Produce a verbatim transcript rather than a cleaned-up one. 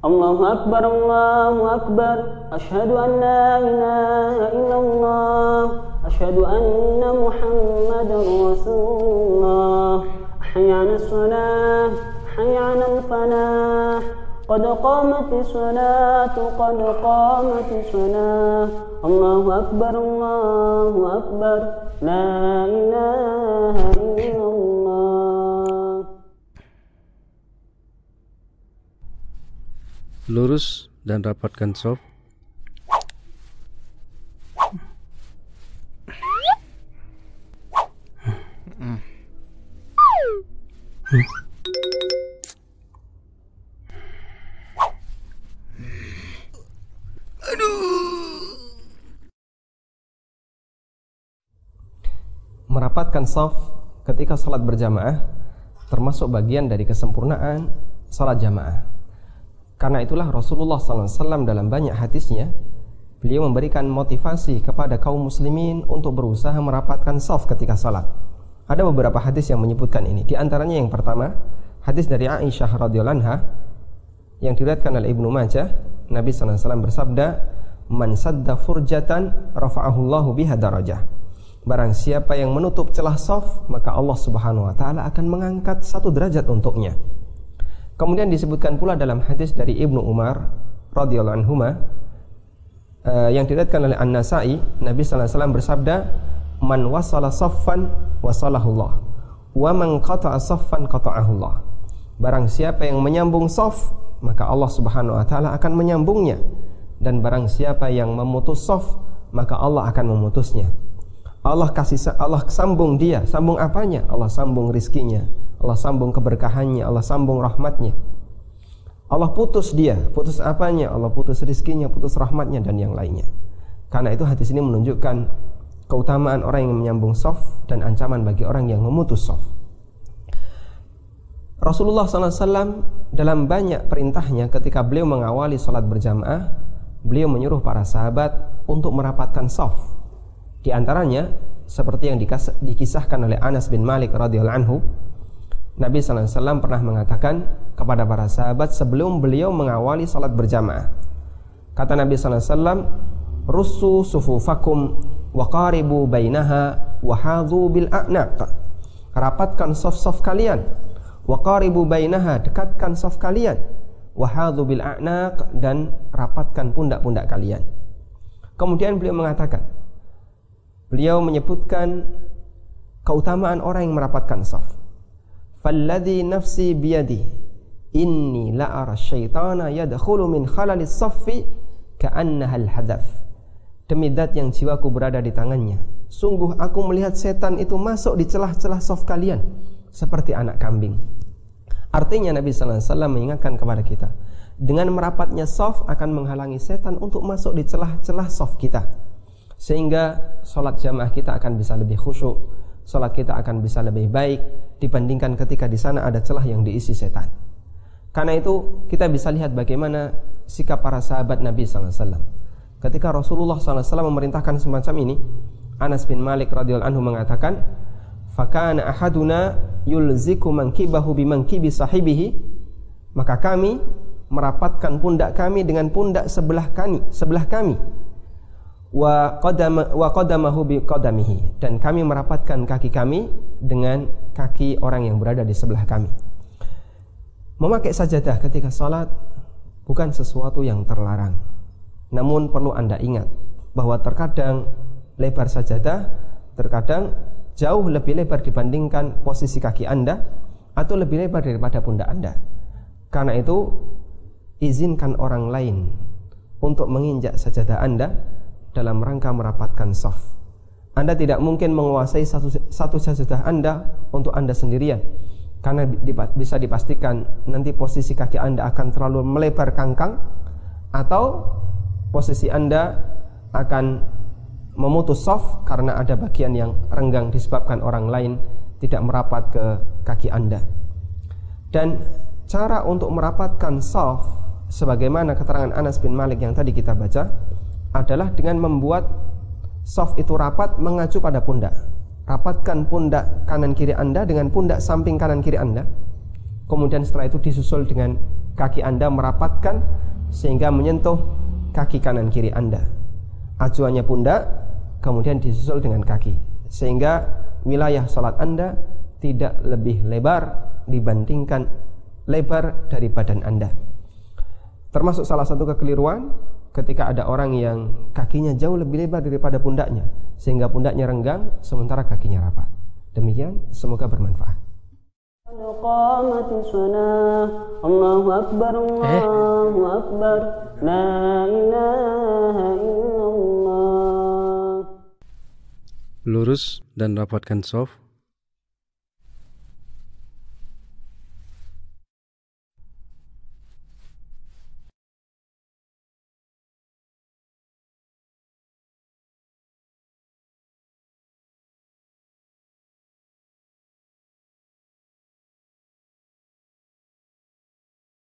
Allahu Akbar, Allahu Akbar. Asyhadu an la ilaha illallah. Asyhadu anna Muhammadar Rasulullah. Hayya 'alas shalah, hayya 'alal falah. Qad qamatis salatu, qad qamatis salah. Allahu Akbar, Allahu Akbar. La ilaha illallah. Lurus dan rapatkan shaf. Merapatkan shaf ketika salat berjamaah termasuk bagian dari kesempurnaan salat jamaah. Karena itulah Rasulullah sallallahu alaihi wasallam dalam banyak hadisnya beliau memberikan motivasi kepada kaum muslimin untuk berusaha merapatkan shaf ketika salat. Ada beberapa hadis yang menyebutkan ini. Di antaranya yang pertama, hadis dari Aisyah radhiyallahu anha yang diriwayatkan oleh Ibnu Majah. Nabi sallallahu alaihi wasallam bersabda, "Man sadda furjatan rafa'ahu Allahu biha darajah." Barang siapa yang menutup celah shaf, maka Allah Subhanahu wa taala akan mengangkat satu derajat untuknya. Kemudian disebutkan pula dalam hadis dari Ibnu Umar radhiyallahu anhuma uh, yang diriwayatkan oleh An-Nasa'i, Nabi sallallahu alaihi wasallam bersabda, "Man wasala saffan wasalahullah, wa man qata'a saffan qata'ahullah." Barang siapa yang menyambung shaf, maka Allah Subhanahu wa taala akan menyambungnya, dan barang siapa yang memutus shaf, maka Allah akan memutusnya. Allah kasih Allah sambung dia, sambung apanya? Allah sambung rizkinya, Allah sambung keberkahannya, Allah sambung rahmatnya. Allah putus dia, putus apanya? Allah putus rizkinya, putus rahmatnya, dan yang lainnya. Karena itu hadis ini menunjukkan keutamaan orang yang menyambung shaf dan ancaman bagi orang yang memutus shaf. Rasulullah sallallahu alaihi wasallam dalam banyak perintahnya ketika beliau mengawali salat berjamaah, beliau menyuruh para sahabat untuk merapatkan shaf. Di antaranya seperti yang dikisahkan oleh Anas bin Malik radhiyallahu anhu, Nabi sallallahu alaihi wasallam pernah mengatakan kepada para sahabat sebelum beliau mengawali salat berjamaah. Kata Nabi sallallahu alaihi wasallam, "Russu sufufakum wa qaribu bainaha wa hadhu bil a'naq." Rapatkan shaf-shaf kalian, wa qaribu bainaha, dekatkan shaf kalian, wa hadhu bil a'naq, dan rapatkan pundak-pundak kalian. Kemudian beliau mengatakan, beliau menyebutkan keutamaan orang yang merapatkan shaf. Falladhi nafsi biyadi inni la'ara syaitana yadkhulu min khalalis saffi ka'annaha al-hadaf. Demi zat yang jiwaku berada di tangannya, sungguh aku melihat setan itu masuk di celah-celah shaf kalian seperti anak kambing. Artinya Nabi sallallahu alaihi wasallam mengingatkan kepada kita, dengan merapatnya shaf akan menghalangi setan untuk masuk di celah-celah shaf kita, sehingga sholat jamaah kita akan bisa lebih khusyuk, sholat kita akan bisa lebih baik dibandingkan ketika di sana ada celah yang diisi setan. Karena itu kita bisa lihat bagaimana sikap para sahabat Nabi sallallahu alaihi wasallam. Ketika Rasulullah sallallahu alaihi wasallam memerintahkan semacam ini, Anas bin Malik radhiyallahu anhu mengatakan, "Fakana ahaduna yulziku mankibahu bimankibi sahibihi." Maka kami merapatkan pundak kami dengan pundak sebelah kami, sebelah kami. Wa qadama wa qadamahu bi qadamihi, dan kami merapatkan kaki kami dengan kaki orang yang berada di sebelah kami. Memakai sajadah ketika salat bukan sesuatu yang terlarang. Namun perlu Anda ingat bahwa terkadang lebar sajadah terkadang jauh lebih lebar dibandingkan posisi kaki Anda, atau lebih lebar daripada pundak Anda. Karena itu izinkan orang lain untuk menginjak sajadah Anda dalam rangka merapatkan shaf. Anda tidak mungkin menguasai satu, satu sajadah Anda untuk Anda sendirian, karena di, bisa dipastikan nanti posisi kaki Anda akan terlalu melebar kangkang, atau posisi Anda akan memutus shaf karena ada bagian yang renggang disebabkan orang lain tidak merapat ke kaki Anda. Dan cara untuk merapatkan shaf sebagaimana keterangan Anas bin Malik yang tadi kita baca adalah dengan membuat shaf itu rapat mengacu pada pundak. Rapatkan pundak kanan kiri Anda dengan pundak samping kanan kiri Anda. Kemudian setelah itu disusul dengan kaki Anda merapatkan sehingga menyentuh kaki kanan kiri Anda. Acuannya pundak, kemudian disusul dengan kaki, sehingga wilayah salat Anda tidak lebih lebar dibandingkan lebar dari badan Anda. Termasuk salah satu kekeliruan ketika ada orang yang kakinya jauh lebih lebar daripada pundaknya, sehingga pundaknya renggang sementara kakinya rapat. Demikian, semoga bermanfaat. Allahu Akbar, Allahu Akbar, la ilaha illallah. Lurus dan rapatkan shaf.